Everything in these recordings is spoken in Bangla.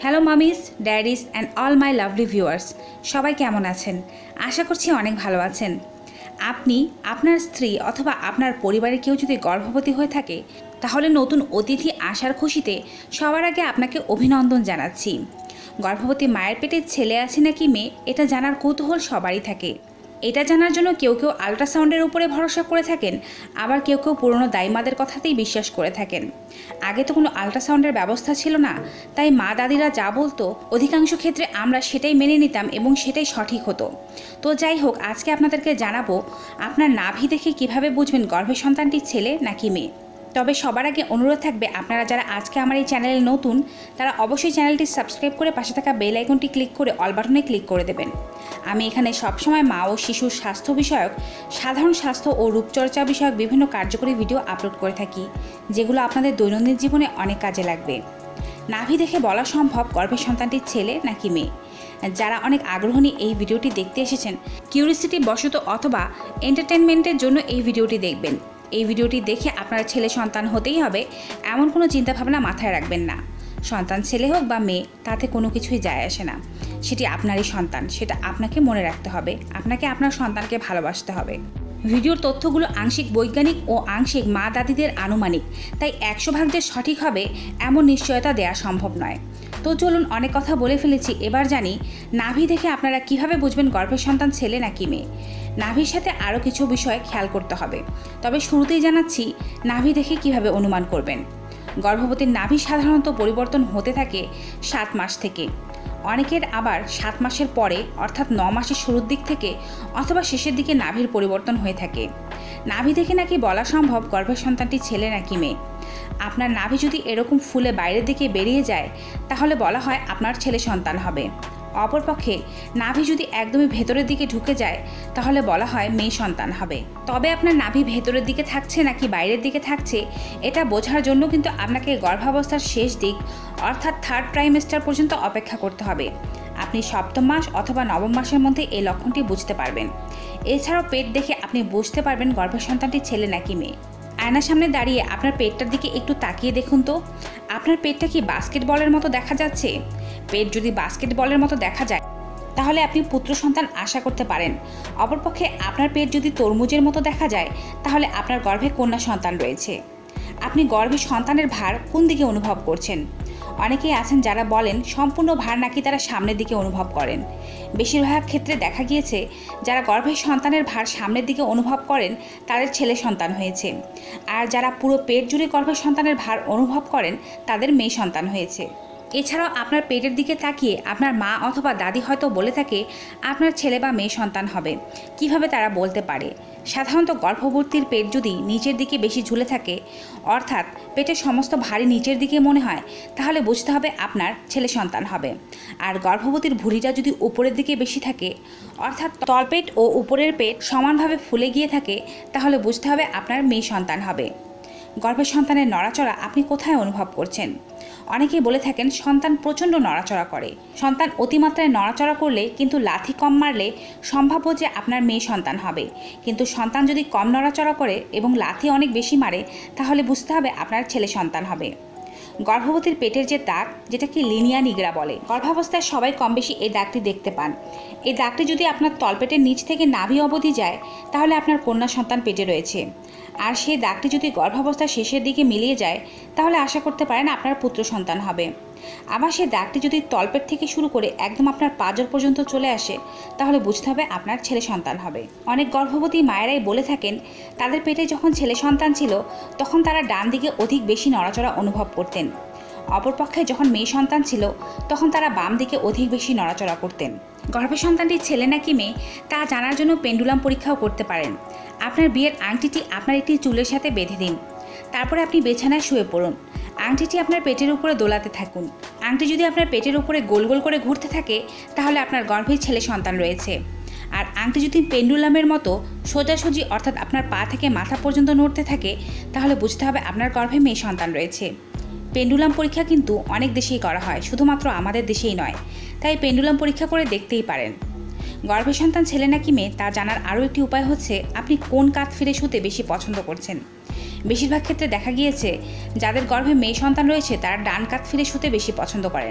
Hello mommies, daddies and all my lovely viewers, সবাই কেমন আছেন? আশা করছি অনেক ভালো আছেন। আপনি আপনার স্ত্রী অথবা আপনার পরিবারের কেউ যদি গর্ভবতী হয়ে থাকে, তাহলে নতুন অতিথি আসার খুশিতে সবার আগে আপনাকে অভিনন্দন জানাচ্ছি। গর্ভবতী মায়ের পেটে ছেলে আছে নাকি মেয়ে, এটা জানার কৌতূহল সবারই থাকে। এটা জানার জন্য কেউ কেউ আল্ট্রাসাউন্ডের উপরে ভরসা করে থাকেন, আবার কেউ কেউ পুরনো দাইমাদের কথাতেই বিশ্বাস করে থাকেন। আগে তো কোনো আল্ট্রাসাউন্ডের ব্যবস্থা ছিল না, তাই মা দাদিরা যা বলতো অধিকাংশ ক্ষেত্রে আমরা সেটাই মেনে নিতাম এবং সেটাই সঠিক হতো। তো যাই হোক, আজকে আপনাদেরকে জানাবো আপনার নাভি দেখে কিভাবে বুঝবেন গর্ভের সন্তানটি ছেলে নাকি মেয়ে। তবে সবার আগে অনুরোধ থাকবে, আপনারা যারা আজকে আমার এই চ্যানেলে নতুন, তারা অবশ্যই চ্যানেলটি সাবস্ক্রাইব করে পাশে থাকা বেল আইকনটি ক্লিক করে অল বাটনে ক্লিক করে দেবেন। আমি এখানে সবসময় মা ও শিশুর স্বাস্থ্য বিষয়ক, সাধারণ স্বাস্থ্য ও রূপচর্চা বিষয়ক বিভিন্ন কার্যকরী ভিডিও আপলোড করে থাকি, যেগুলো আপনাদের দৈনন্দিন জীবনে অনেক কাজে লাগবে। নাভি দেখে বলা সম্ভব গর্ভের সন্তানটি ছেলে নাকি মেয়ে। যারা অনেক আগ্রহ নিয়ে এই ভিডিওটি দেখতে এসেছেন, কিউরিসিটি বশত অথবা এন্টারটেনমেন্টের জন্য এই ভিডিওটি দেখবেন। এই ভিডিওটি দেখে আপনার ছেলে সন্তান হতেই হবে এমন কোনো চিন্তাভাবনা মাথায় রাখবেন না। সন্তান ছেলে হোক বা মেয়ে, তাতে কোনো কিছুই যায় আসে না। সেটি আপনারই সন্তান, সেটা আপনাকে মনে রাখতে হবে। আপনাকে আপনার সন্তানকে ভালোবাসতে হবে। ভিডিওর তথ্যগুলো আংশিক বৈজ্ঞানিক ও আংশিক মা দাদিদের আনুমানিক, তাই 100% যে সঠিক হবে এমন নিশ্চয়তা দেওয়া সম্ভব নয়। তো চলুন, অনেক কথা বলে ফেলেছি, এবার জানি নাভি দেখে আপনারা কিভাবে বুঝবেন গর্ভের সন্তান ছেলে নাকি মেয়ে। নাভির সাথে আরও কিছু বিষয় খেয়াল করতে হবে, তবে শুরুতেই জানাচ্ছি নাভি দেখে কিভাবে অনুমান করবেন। গর্ভবতীর নাভি সাধারণত পরিবর্তন হতে থাকে 7 মাস থেকে। অনেকের আবার 7 মাসের পরে, অর্থাৎ 9 মাসের শুরুর দিক থেকে অথবা শেষের দিকে নাভির পরিবর্তন হয়ে থাকে। নাভি দেখে নাকি বলা সম্ভব গর্ভের সন্তানটি ছেলে নাকি মেয়ে। আপনার নাভি যদি এরকম ফুলে বাইরের দিকে বেরিয়ে যায়, তাহলে বলা হয় আপনার ছেলে সন্তান হবে। অপরপক্ষে নাভি যদি একদমই ভেতরের দিকে ঢুকে যায়, তাহলে বলা হয় মেয়ে সন্তান হবে। তবে আপনার নাভি ভেতরের দিকে থাকছে নাকি বাইরের দিকে থাকছে, এটা বোঝার জন্য কিন্তু আপনাকে গর্ভাবস্থার শেষ দিক, অর্থাৎ 3rd ট্রাইমেস্টার পর্যন্ত অপেক্ষা করতে হবে। আপনি 7ম মাস অথবা 9ম মাসের মধ্যে এই লক্ষণটি বুঝতে পারবেন। এছাড়াও পেট দেখে আপনি বুঝতে পারবেন গর্ভের সন্তানটি ছেলে নাকি মেয়ে। আয়নার সামনে দাঁড়িয়ে আপনার পেটটার দিকে একটু তাকিয়ে দেখুন তো, আপনার পেটটা কি বাস্কেটবলের মতো দেখা যাচ্ছে? পেট যদি বাস্কেটবলের মতো দেখা যায়, তাহলে আপনি পুত্র সন্তান আশা করতে পারেন। অপরপক্ষে আপনার পেট যদি তরমুজের মতো দেখা যায়, তাহলে আপনার গর্ভে কন্যা সন্তান রয়েছে। আপনি গর্ভে সন্তানের ভার কোন দিকে অনুভব করছেন? অনেকেই আছেন যারা বলেন সম্পূর্ণ ভার নাকি তারা সামনের দিকে অনুভব করেন। বেশিরভাগ ক্ষেত্রে দেখা গিয়েছে যারা গর্ভের সন্তানের ভার সামনের দিকে অনুভব করেন, তাদের ছেলে সন্তান হয়েছে। আর যারা পুরো পেট জুড়ে গর্ভের সন্তানের ভার অনুভব করেন, তাদের মেয়ে সন্তান হয়েছে। এছাড়াও আপনার পেটের দিকে তাকিয়ে আপনার মা অথবা দাদি হয়তো বলে থাকে আপনার ছেলে বা মেয়ে সন্তান হবে। কিভাবে তারা বলতে পারে? সাধারণত গর্ভবতীর পেট যদি নিচের দিকে বেশি ঝুলে থাকে, অর্থাৎ পেটের সমস্ত ভারী নিচের দিকে মনে হয়, তাহলে বুঝতে হবে আপনার ছেলে সন্তান হবে। আর গর্ভবতীর ভুঁড়িটা যদি উপরের দিকে বেশি থাকে, অর্থাৎ তলপেট ও উপরের পেট সমানভাবে ফুলে গিয়ে থাকে, তাহলে বুঝতে হবে আপনার মেয়ে সন্তান হবে। গর্ভের সন্তানের নড়াচড়া আপনি কোথায় অনুভব করছেন? অনেকেই বলে থাকেন সন্তান প্রচণ্ড নড়াচড়া করে। সন্তান অতিমাত্রায় নড়াচড়া করলে কিন্তু লাথি কম মারলে সম্ভাব্য যে আপনার মেয়ে সন্তান হবে, কিন্তু সন্তান যদি কম নড়াচড়া করে এবং লাথি অনেক বেশি মারে, তাহলে বুঝতে হবে আপনার ছেলে সন্তান হবে। গর্ভবতীর পেটের যে দাগ, যেটাকে লিনিয়া নিগ্রা বলে, গর্ভাবস্থায় সবাই কম বেশি এই দাগটি দেখতে পান। এই দাগটি যদি আপনার তলপেটের নিচ থেকে নাভি অবধি যায়, তাহলে আপনার কন্যা সন্তান পেটে রয়েছে। আর সেই দাগটি যদি গর্ভাবস্থার শেষের দিকে মিলিয়ে যায়, তাহলে আশা করতে পারেন আপনার পুত্র সন্তান হবে। আবার সেই দাগটি যদি তলপেট থেকে শুরু করে একদম আপনার পাঁজর পর্যন্ত চলে আসে, তাহলে বুঝতে হবে আপনার ছেলে সন্তান হবে। অনেক গর্ভবতী মায়েরাই বলে থাকেন তাদের পেটে যখন ছেলে সন্তান ছিল, তখন তারা ডান দিকে অধিক বেশি নড়াচড়া অনুভব করতেন। অপরপক্ষে যখন মেয়ে সন্তান ছিল, তখন তারা বাম দিকে অধিক বেশি নড়াচড়া করতেন। গর্ভের সন্তানটি ছেলে নাকি মেয়ে তা জানার জন্য পেন্ডুলাম পরীক্ষাও করতে পারেন। আপনার বিয়ের আংটিটি আপনার একটি চুলের সাথে বেঁধে দিন, তারপরে আপনি বিছানায় শুয়ে পড়ুন। আংটিটি আপনার পেটের উপরে দোলাতে থাকুন। আংটি যদি আপনার পেটের উপরে গোল গোল করে ঘুরতে থাকে, তাহলে আপনার গর্ভে ছেলে সন্তান রয়েছে। আর আংটি যদি পেন্ডুলামের মতো সোজাসুজি, অর্থাৎ আপনার পা থেকে মাথা পর্যন্ত নড়তে থাকে, তাহলে বুঝতে হবে আপনার গর্ভে মেয়ে সন্তান রয়েছে। পেন্ডুলাম পরীক্ষা কিন্তু অনেক দেশেই করা হয়, শুধুমাত্র আমাদের দেশেই নয়, তাই পেন্ডুলাম পরীক্ষা করে দেখতেই পারেন। গর্ভের সন্তান ছেলে নাকি মেয়ে তা জানার আরও একটি উপায় হচ্ছে আপনি কোন কাত ফিরে শুতে বেশি পছন্দ করছেন। বেশিরভাগ ক্ষেত্রে দেখা গিয়েছে যাদের গর্ভে মেয়ে সন্তান রয়েছে তারা ডান কাত ফিরে শুতে বেশি পছন্দ করেন।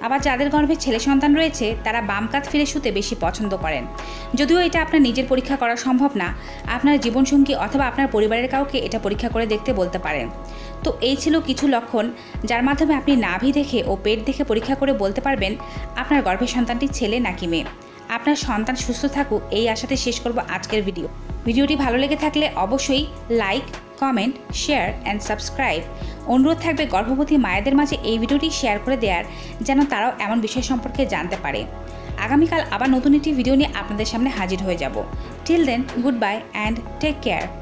আবার যাদের গর্ভে ছেলে সন্তান রয়েছে তারা বাম কাত ফিরে শুতে বেশি পছন্দ করেন। যদিও এটা আপনার নিজের পরীক্ষা করা সম্ভব না, আপনার জীবনসঙ্গী অথবা আপনার পরিবারের কাউকে এটা পরীক্ষা করে দেখতে বলতে পারেন। তো এই ছিল কিছু লক্ষণ যার মাধ্যমে আপনি নাভি দেখে ও পেট দেখে পরীক্ষা করে বলতে পারবেন আপনার গর্ভের সন্তানটি ছেলে নাকি মেয়ে। আপনার সন্তান সুস্থ থাকুক এই আশাতে শেষ করব আজকের ভিডিওটি ভালো লেগে থাকলে অবশ্যই like, comment, share and subscribe. অনুরোধ থাকবে গর্ভবতী মায়েদের মাঝে এই ভিডিওটি শেয়ার করে দেওয়ার, যেন তারাও এমন বিষয় সম্পর্কে জানতে পারে। আগামীকাল আবার নতুন একটি ভিডিও নিয়ে আপনাদের সামনে হাজির হয়ে যাব। Till then, goodbye and take care.